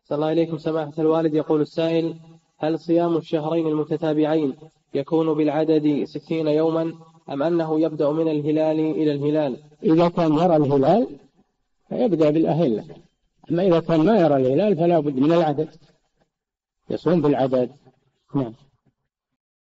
صلى الله عليكم سماحة الوالد. يقول السائل: هل صيام الشهرين المتتابعين يكون بالعدد 60 يوما، أم أنه يبدأ من الهلال إلى الهلال؟ إذا كان يرى الهلال فيبدأ بالأهلة، أما إذا كان ما يرى الهلال فلا بد من العدد، يصوم بالعدد. نعم.